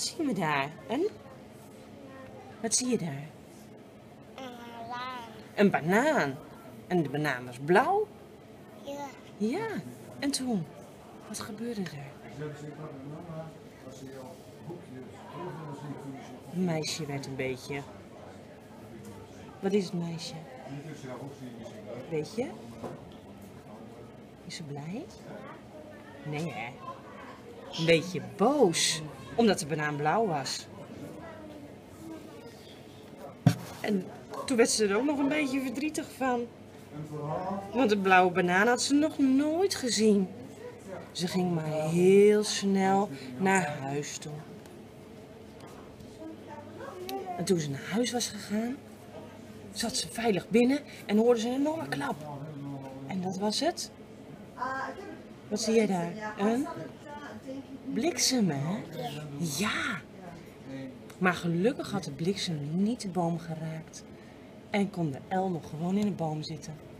Wat zien we daar? Wat zie je daar? Een banaan. En de banaan was blauw? Ja. Ja. En toen? Wat gebeurde er? Het meisje werd een beetje... Wat is het meisje? Weet je? Is ze blij? Nee hè? Een beetje boos. Omdat de banaan blauw was. En toen werd ze er ook nog een beetje verdrietig van. Want de blauwe banaan had ze nog nooit gezien. Ze ging maar heel snel naar huis toe. En toen ze naar huis was gegaan, zat ze veilig binnen en hoorde ze een enorme klap. En dat was het. Wat zie jij daar? Een bliksem, hè? Ja. Maar gelukkig had de bliksem niet de boom geraakt. En kon de uil nog gewoon in de boom zitten.